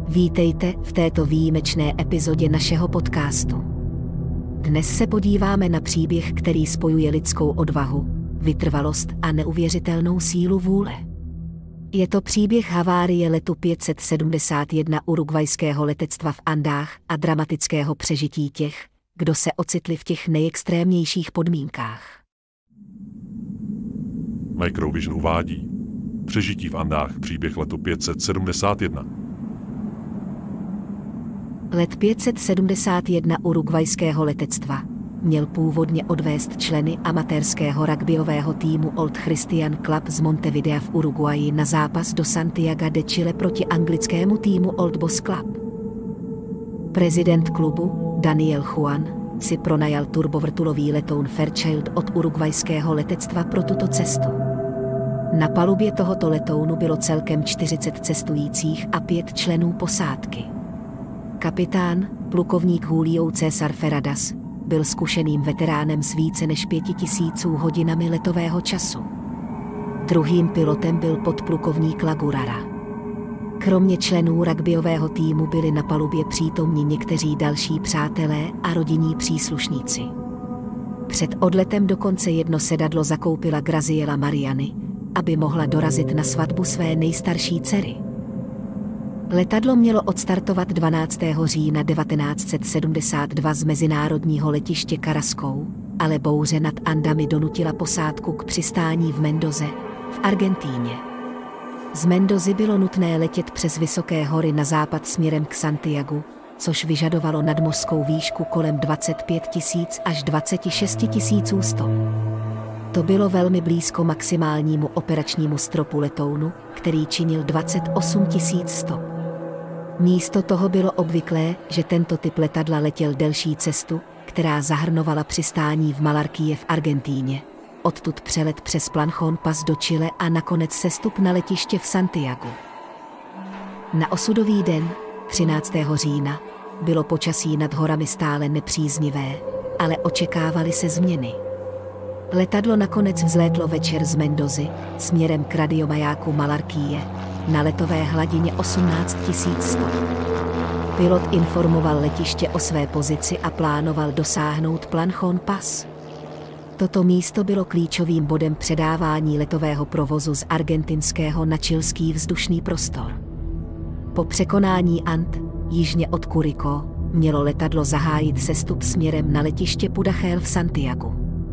Vítejte v této výjimečné epizodě našeho podcastu. Dnes se podíváme na příběh, který spojuje lidskou odvahu, vytrvalost a neuvěřitelnou sílu vůle. Je to příběh havárie letu 571 urugvajského letectva v Andách a dramatického přežití těch, kdo se ocitli v těch nejextrémnějších podmínkách. Microvision uvádí Přežití v Andách, příběh letu 571. Let 571 urugvajského letectva měl původně odvést členy amatérského rugbyového týmu Old Christian Club z Montevidea v Uruguayi na zápas do Santiaga de Chile proti anglickému týmu Old Boys Club. Prezident klubu, Daniel Juan, si pronajal turbovrtulový letoun Fairchild od urugvajského letectva pro tuto cestu. Na palubě tohoto letounu bylo celkem 40 cestujících a 5 členů posádky. Kapitán, plukovník Julio César Ferradas, byl zkušeným veteránem s více než 5000 hodinami letového času. Druhým pilotem byl podplukovník Lagurara. Kromě členů rugbyového týmu byli na palubě přítomni někteří další přátelé a rodinní příslušníci. Před odletem dokonce jedno sedadlo zakoupila Graziela Mariani, aby mohla dorazit na svatbu své nejstarší dcery. Letadlo mělo odstartovat 12. října 1972 z mezinárodního letiště Carrasco, ale bouře nad Andami donutila posádku k přistání v Mendoze, v Argentíně. Z Mendozy bylo nutné letět přes vysoké hory na západ směrem k Santiagu, což vyžadovalo nadmořskou výšku kolem 25 000 až 26 100. To bylo velmi blízko maximálnímu operačnímu stropu letounu, který činil 28 100. Místo toho bylo obvyklé, že tento typ letadla letěl delší cestu, která zahrnovala přistání v Malarkýje v Argentíně, odtud přelet přes Planchón Pass do Chile a nakonec sestup na letiště v Santiagu. Na osudový den, 13. října, bylo počasí nad horami stále nepříznivé, ale očekávaly se změny. Letadlo nakonec vzlétlo večer z Mendozy směrem k radiomajáku Malarkýje na letové hladině 18 100. Pilot informoval letiště o své pozici a plánoval dosáhnout Planchón Pass. Toto místo bylo klíčovým bodem předávání letového provozu z argentinského na chilský vzdušný prostor. Po překonání And, jižně od Curicó, mělo letadlo zahájit sestup směrem na letiště Pudachel v Santiagu.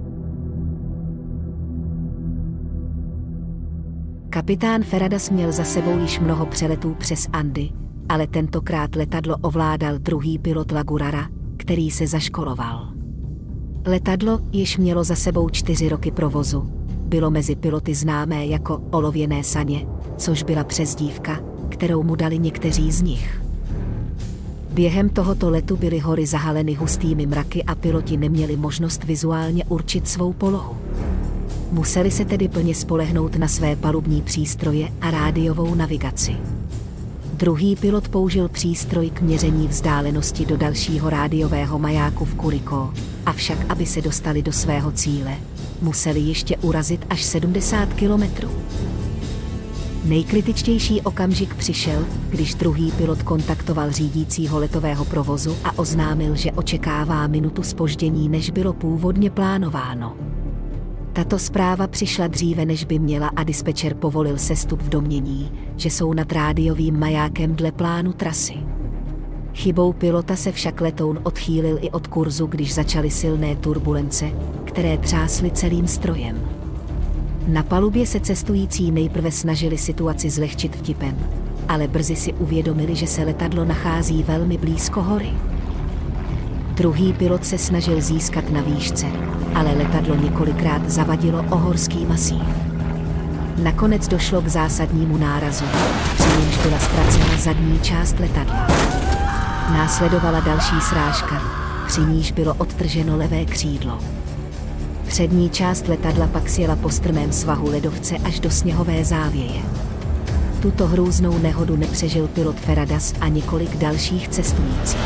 Kapitán Ferradas měl za sebou již mnoho přeletů přes Andy, ale tentokrát letadlo ovládal druhý pilot Lagurara, který se zaškoloval. Letadlo, jež mělo za sebou 4 roky provozu, bylo mezi piloty známé jako olověné saně, což byla přezdívka, kterou mu dali někteří z nich. Během tohoto letu byly hory zahaleny hustými mraky a piloti neměli možnost vizuálně určit svou polohu. Museli se tedy plně spolehnout na své palubní přístroje a rádiovou navigaci. Druhý pilot použil přístroj k měření vzdálenosti do dalšího rádiového majáku v Curicó, avšak aby se dostali do svého cíle, museli ještě urazit až 70 kilometrů. Nejkritičtější okamžik přišel, když druhý pilot kontaktoval řídícího letového provozu a oznámil, že očekává minutu zpoždění, než bylo původně plánováno. Tato zpráva přišla dříve, než by měla, a dispečer povolil sestup v domnění, že jsou nad rádiovým majákem dle plánu trasy. Chybou pilota se však letoun odchýlil i od kurzu, když začaly silné turbulence, které třásly celým strojem. Na palubě se cestující nejprve snažili situaci zlehčit vtipem, ale brzy si uvědomili, že se letadlo nachází velmi blízko hory. Druhý pilot se snažil získat na výšce, ale letadlo několikrát zavadilo o horský masív. Nakonec došlo k zásadnímu nárazu, při němž byla ztracena zadní část letadla. Následovala další srážka, při níž bylo odtrženo levé křídlo. Přední část letadla pak sjela po strmém svahu ledovce až do sněhové závěje. Tuto hrůznou nehodu nepřežil pilot Ferradas a několik dalších cestujících.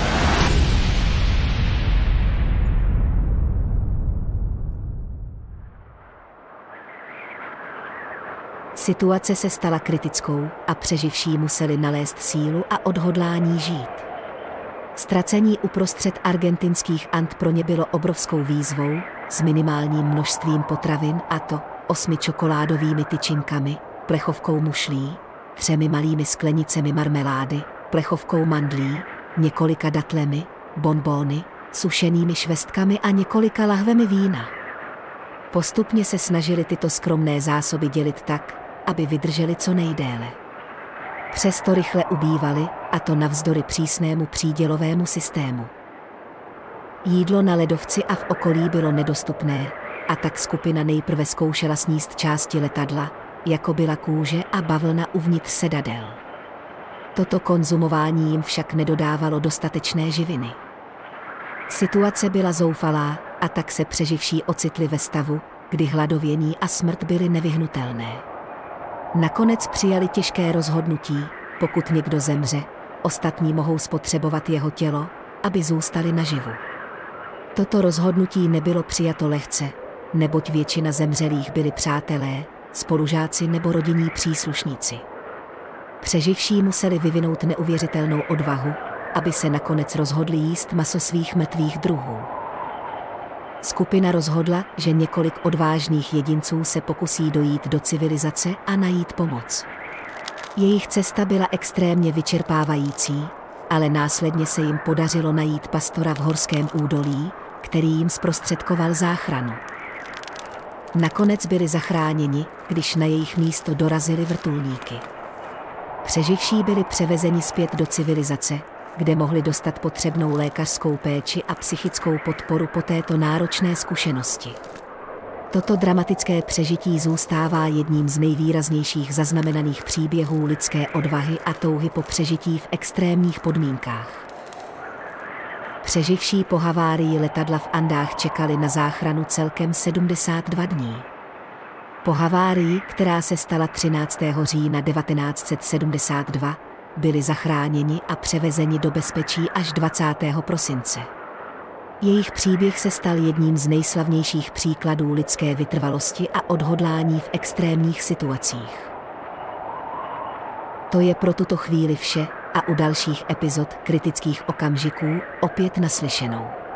Situace se stala kritickou a přeživší museli nalézt sílu a odhodlání žít. Ztracení uprostřed argentinských And pro ně bylo obrovskou výzvou, s minimálním množstvím potravin, a to 8 čokoládovými tyčinkami, plechovkou mušlí, 3 malými sklenicemi marmelády, plechovkou mandlí, několika datlemi, bonbóny, sušenými švestkami a několika lahvemi vína. Postupně se snažili tyto skromné zásoby dělit tak, aby vydrželi co nejdéle. Přesto rychle ubývaly, a to navzdory přísnému přídělovému systému. Jídlo na ledovci a v okolí bylo nedostupné, a tak skupina nejprve zkoušela sníst části letadla, jako byla kůže a bavlna uvnitř sedadel. Toto konzumování jim však nedodávalo dostatečné živiny. Situace byla zoufalá, a tak se přeživší ocitli ve stavu, kdy hladovění a smrt byly nevyhnutelné. Nakonec přijali těžké rozhodnutí: pokud někdo zemře, ostatní mohou spotřebovat jeho tělo, aby zůstali naživu. Toto rozhodnutí nebylo přijato lehce, neboť většina zemřelých byli přátelé, spolužáci nebo rodinní příslušníci. Přeživší museli vyvinout neuvěřitelnou odvahu, aby se nakonec rozhodli jíst maso svých mrtvých druhů. Skupina rozhodla, že několik odvážných jedinců se pokusí dojít do civilizace a najít pomoc. Jejich cesta byla extrémně vyčerpávající, ale následně se jim podařilo najít pastora v horském údolí, který jim zprostředkoval záchranu. Nakonec byli zachráněni, když na jejich místo dorazily vrtulníky. Přeživší byli převezeni zpět do civilizace, kde mohli dostat potřebnou lékařskou péči a psychickou podporu po této náročné zkušenosti. Toto dramatické přežití zůstává jedním z nejvýraznějších zaznamenaných příběhů lidské odvahy a touhy po přežití v extrémních podmínkách. Přeživší po havárii letadla v Andách čekali na záchranu celkem 72 dní. Po havárii, která se stala 13. října 1972, byli zachráněni a převezeni do bezpečí až 20. prosince. Jejich příběh se stal jedním z nejslavnějších příkladů lidské vytrvalosti a odhodlání v extrémních situacích. To je pro tuto chvíli vše a u dalších epizod Kritických okamžiků opět naslyšenou.